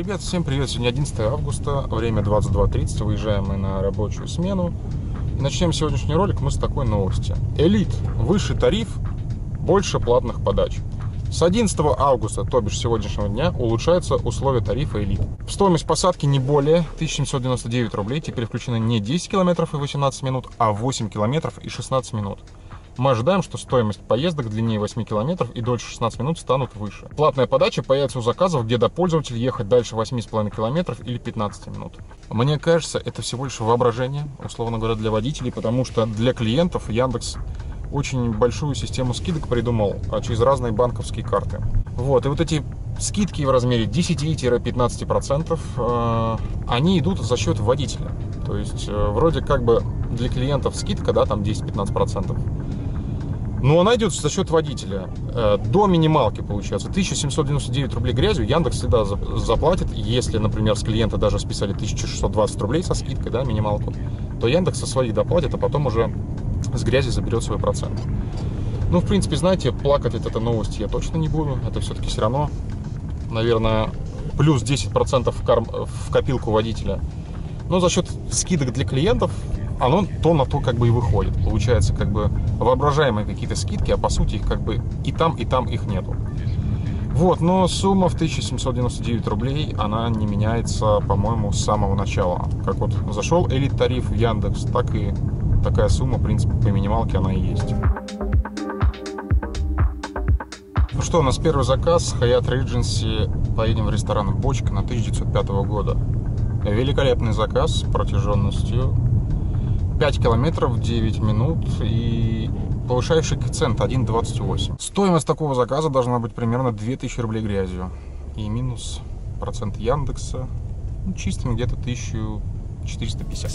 Ребят, всем привет! Сегодня 11 августа, время 22:30, выезжаем мы на рабочую смену. И начнем сегодняшний ролик мы с такой новости. Элит. Выше тариф, больше платных подач. С 11 августа, то бишь сегодняшнего дня, улучшаются условия тарифа Элит. В стоимость посадки не более 1799 рублей. Теперь включены не 10 километров и 18 минут, а 8 километров и 16 минут. Мы ожидаем, что стоимость поездок длиннее 8 километров и дольше 16 минут станут выше. Платная подача появится у заказов, где до пользователя ехать дальше 8,5 километров или 15 минут. Мне кажется, это всего лишь воображение, условно говоря, для водителей, потому что для клиентов Яндекс очень большую систему скидок придумал через разные банковские карты. Вот, и вот эти скидки в размере 10-15%, они идут за счет водителя. То есть, вроде как бы для клиентов скидка, да, там 10-15%. Но она идет за счет водителя. До минималки, получается, 1799 рублей грязью Яндекс всегда заплатит. Если, например, с клиента даже списали 1620 рублей со скидкой, да, минималку, то Яндекс со своих доплатит, а потом уже с грязи заберет свой процент. Ну, в принципе, знаете, плакать от этой новости я точно не буду. Это все-таки все равно, наверное, плюс 10% в копилку водителя. Но за счет скидок для клиентов оно то на то как бы и выходит. Получается как бы воображаемые какие-то скидки, а по сути их как бы и там их нету. Вот, но сумма в 1799 рублей, она не меняется, по-моему, с самого начала. Как вот зашел элит тариф в Яндекс, так и такая сумма, в принципе, по минималке она и есть. Ну что, у нас первый заказ, Hyatt Regency, поедем в ресторан «Бочка» на 1905 года. Великолепный заказ с протяженностью 5 километров 9 минут и повышающий коэффициент 1,28. Стоимость такого заказа должна быть примерно 2000 рублей грязью. И минус процент Яндекса, ну, чистыми где-то 1450.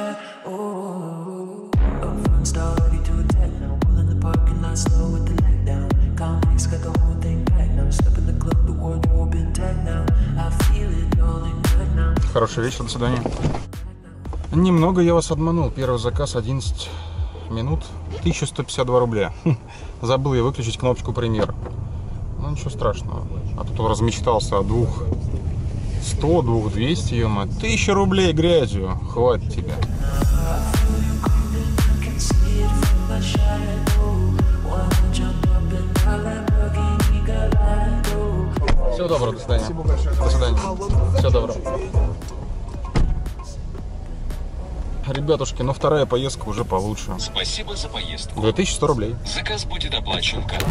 Хороший вечер, до свидания. Немного я вас обманул. Первый заказ 11 минут, 1152 рубля. Забыл я выключить кнопочку премьер. Ну ничего страшного. А тут он размечтался о 2100, 2200, ё-моё. 1000 рублей грязью. Хватит тебе. Всего доброго, до свидания. Спасибо большое. До свидания. Всего доброго. Ребятушки, но вторая поездка уже получше. Спасибо за поездку. 2100 рублей. Заказ будет оплачен картой.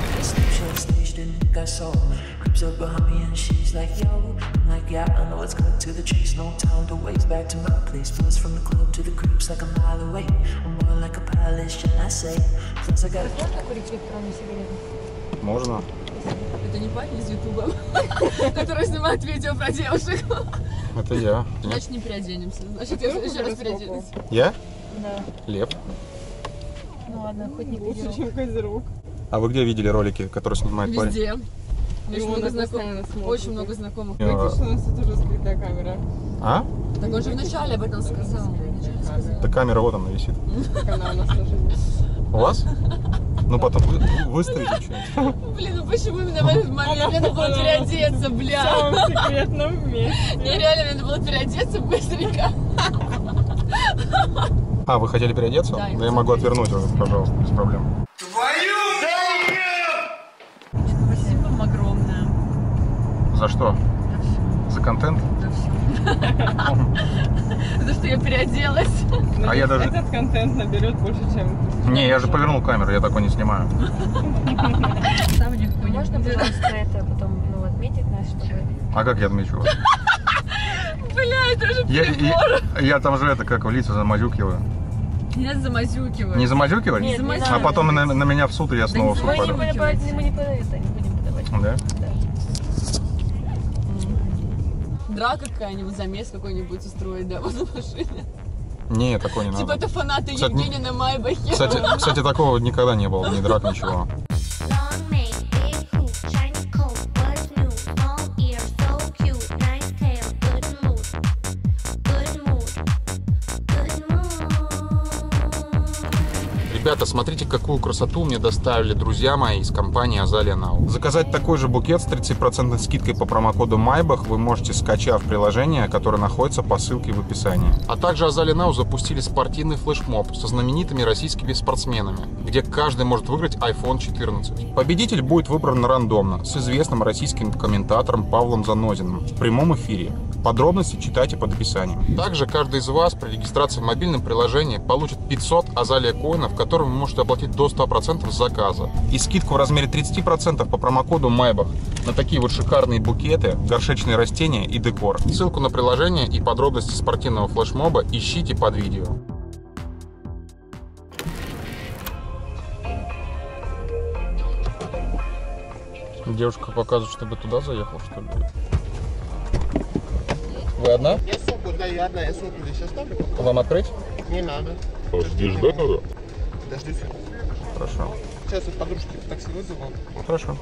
Можно? Это не парень из Ютуба, который снимает видео про девушек. Это я. Значит, не переоденемся. Значит, я еще раз переоденусь. Я? Да. Лев. Ну ладно, хоть не козерог. А вы где видели ролики, которые снимает парень? Везде. Очень много знакомых. Видишь, у нас тут уже скрытая камера. А? Так он же вначале об этом сказал. Да камера вот она висит. Так она у нас тоже есть. У вас? Ну потом выставите что-нибудь. Блин, ну почему именно в этот момент мне надо было переодеться, В бля? самом секретном месте. Мне реально надо было переодеться быстренько. А, вы хотели переодеться? Да, я могу отвернуть его, пожалуйста, без проблем. Спасибо вам огромное. За что? За контент? За все. За что я переоделась. А я даже... Этот контент наберет больше, чем... Не, я же повернул камеру, я такой не снимаю. Можно, пожалуйста, это потом отметить нас, чтобы... А как я отмечу вас? Бля, это же перебор. Я там же это, как в лицо замазюкиваю. Не надо замазюкивать. Не замазюкивать? Нет, не А надо. потом на меня в суд, и я снова в суд Мы пойду. не будем подавать. Да? Драка какая-нибудь, замес какой-нибудь устроить, да, вот в машине. Не, такого не Типа надо. это фанаты Кстати, Евгения на Майбахе. Кстати, такого никогда не было, ни драк, ничего. Ребята, смотрите, какую красоту мне доставили друзья мои из компании Azalea Now. Заказать такой же букет с 30% скидкой по промокоду Maybach вы можете, скачав приложение, которое находится по ссылке в описании. А также Azalea Now запустили спортивный флешмоб со знаменитыми российскими спортсменами, где каждый может выиграть iPhone 14. Победитель будет выбран рандомно с известным российским комментатором Павлом Занозиным в прямом эфире. Подробности читайте под описанием. Также каждый из вас при регистрации в мобильном приложении получит 500 Azalea коинов, которые вы можете оплатить до 100% заказа. И скидку в размере 30% по промокоду Maybach на такие вот шикарные букеты, горшечные растения и декор. Ссылку на приложение и подробности спортивного флешмоба ищите под видео. Девушка показывает, чтобы туда заехал, что ли? Вы одна? Я сумку, да, я одна, я сумку здесь оставлю. Вам открыть? Не надо. Здесь ждать надо? Подождите. Хорошо. Сейчас я подружки такси вызову. Хорошо.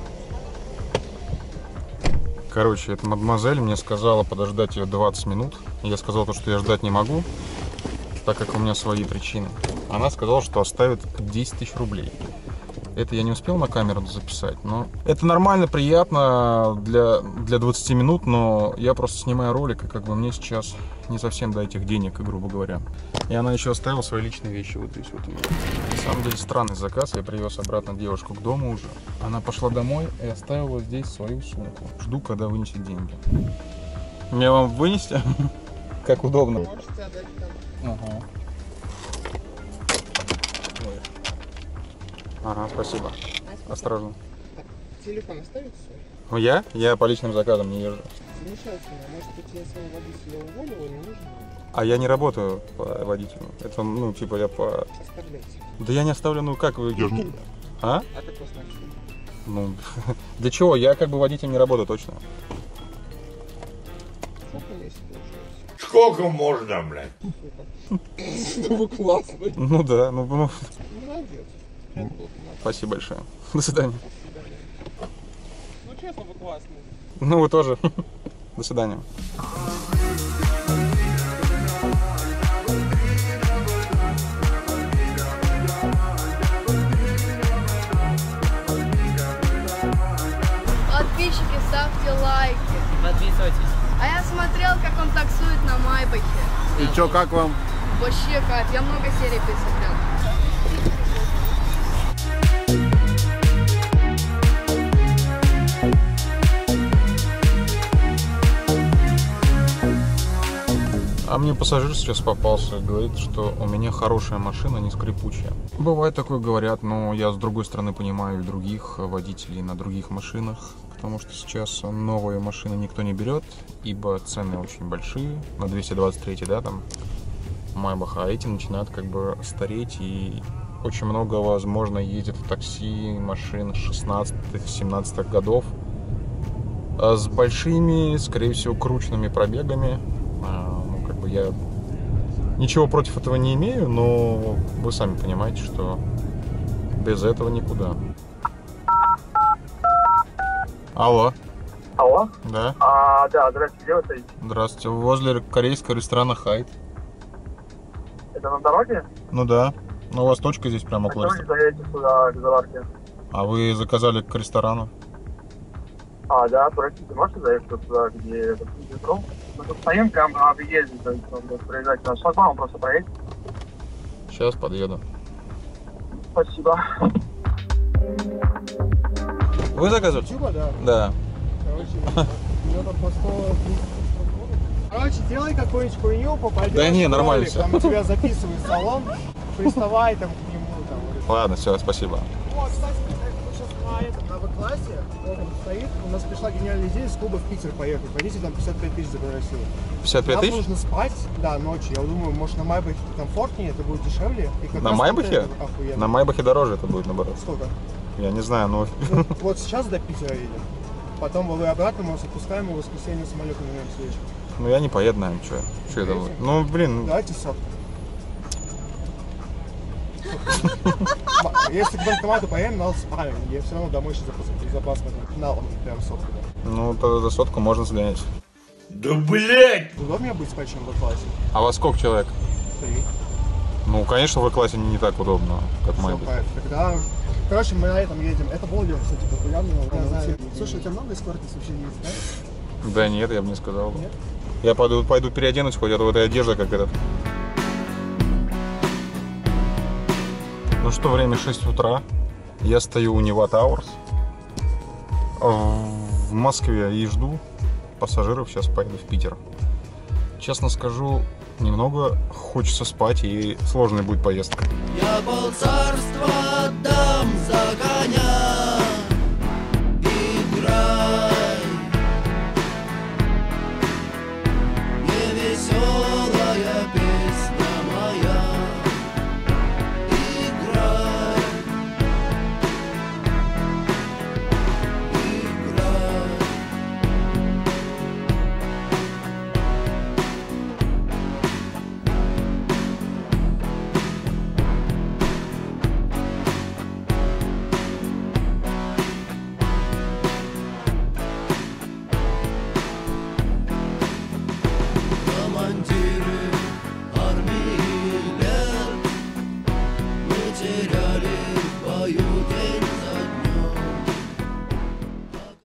Короче, эта мадемуазель мне сказала подождать ее 20 минут. Я сказал то, что я ждать не могу, так как у меня свои причины. Она сказала, что оставит 10 тысяч рублей. Это я не успел на камеру записать, но это нормально, приятно для 20 минут, но я просто снимаю ролик, и как бы мне сейчас не совсем до этих денег, грубо говоря. И она еще оставила свои личные вещи вот здесь вот. На самом деле странный заказ, я привез обратно девушку к дому уже. Она пошла домой и оставила здесь свою сумку. Жду, когда вынесет деньги. Мне вам вынести? Как удобно. Можете отдать там. Ага. Ага, спасибо. Осторожно. Телефон оставите свой? Я по личным заказам не езжу. Замечательно. Может быть, я своего водителя уволила, не нужно? А я не работаю по водителю. Это, ну, типа я по... Оставляйте. Да я не оставлю, ну как вы... А? А как вас начали? Ну, для чего? Я как бы водителем не работаю, точно. Сколько месяцев получается? Сколько можно, блядь? Да вы классный. Ну да, ну Молодец. спасибо большое. До свидания. Ну, честно, вы классный. Ну вы тоже. До свидания. Подписчики, ставьте лайки. Подписывайтесь. А я смотрел, как он таксует на Майбахе. И чё, как вам? Вообще кайф, я много серий посмотрел. А мне пассажир сейчас попался, говорит, что у меня хорошая машина, не скрипучая. Бывает такое, говорят, но я с другой стороны понимаю и других водителей на других машинах, потому что сейчас новые машины никто не берет, ибо цены очень большие, на 223, да, там, Maybach, а эти начинают как бы стареть, и очень много, возможно, ездит в такси машин 16-17 годов с большими, скорее всего, крученными пробегами. Я ничего против этого не имею, но вы сами понимаете, что без этого никуда. Алло. Алло? Да. Да, здравствуйте, где вы стоите? Здравствуйте. Возле корейского ресторана Хайт. Это на дороге? Ну да. Ну, у вас точка здесь прямо около Почему не ресторана. заедете сюда, к заварке? А вы заказали к ресторану? Да, простите, можете заехать вот сюда, где метро? Мы тут стоим, прям на въезде, то есть он будет проезжать. На шлагбаум просто проедет. Сейчас подъеду. Спасибо. Вы заказывали? Да. Да. Короче, у него там по 100. Короче, делай какую-нибудь хуйню, попадешь. Да не, нормально в всё. ролик, там у тебя записывает салон, приставай там к нему. Там. Ладно, все, спасибо. Вот, кстати, мы сейчас на этом, на В-классе, вот он стоит, у нас пришла гениальная идея с клуба в Питер поехать. Пойдите, там 55 тысяч запросил. 55 Нам тысяч? нужно спать, да, ночью. Я думаю, может на Майбахе комфортнее, это будет дешевле. И как На раз Майбахе? это охуенно. На Майбахе дороже это будет, наоборот. Сколько? Я не знаю, но... Ну, вот сейчас до Питера едем. Потом вы обратно, мы вас отпускаем, и в воскресенье самолетом вернемся вечером. Ну я не поеду, наверное, что это будет? Ну, блин, Давайте сотку. Если к банкомату поедем, надо спать. Я все равно домой сейчас запас налом, прям сотку. ну тогда за сотку можно сгонять. Да блять! Удобнее будет спать, чем в классе. А вас сколько человек? 3. Ну, конечно, в В-классе не так удобно, как Всё, Майбах. кайф. Тогда, короче, мы на этом едем. Это Волга, кстати, популярно. Слушай, у тебя много эскортниц вообще есть, да? Да нет, я бы не сказал. Нет? Я пойду переоденусь, хоть в этой одежде, как этот. Ну что, время 6 утра. Я стою у Нева Тауэрс в Москве и жду пассажиров. Сейчас поеду в Питер. Честно скажу, немного хочется спать и сложная будет поездка. Я полцарства отдам за коня.